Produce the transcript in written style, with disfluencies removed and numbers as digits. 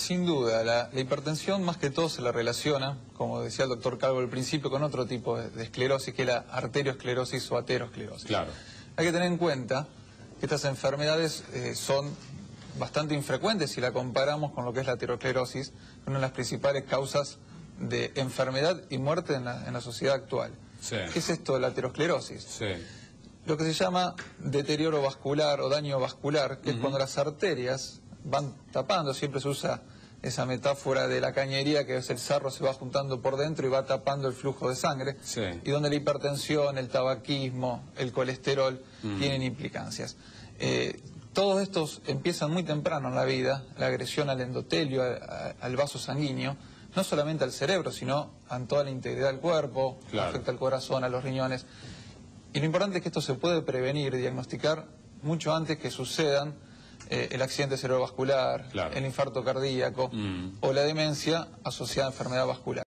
Sin duda, la hipertensión más que todo se la relaciona, como decía el doctor Calvo al principio, con otro tipo de esclerosis, que es la arteriosclerosis o aterosclerosis. Claro. Hay que tener en cuenta que estas enfermedades son bastante infrecuentes si la comparamos con lo que es la aterosclerosis, una de las principales causas de enfermedad y muerte en la sociedad actual. Sí. ¿Qué es esto de la aterosclerosis? Sí. Lo que se llama deterioro vascular o daño vascular, que es cuando las arterias van tapando, siempre se usa esa metáfora de la cañería, que es el sarro se va juntando por dentro y va tapando el flujo de sangre, Sí. y donde la hipertensión, el tabaquismo, el colesterol tienen implicancias. Todos estos empiezan muy temprano en la vida, la agresión al endotelio, al vaso sanguíneo, no solamente al cerebro, sino a toda la integridad del cuerpo, Claro. afecta al corazón, a los riñones. Y lo importante es que esto se puede prevenir, diagnosticar mucho antes que sucedan el accidente cerebrovascular, Claro. el infarto cardíaco o la demencia asociada a enfermedad vascular.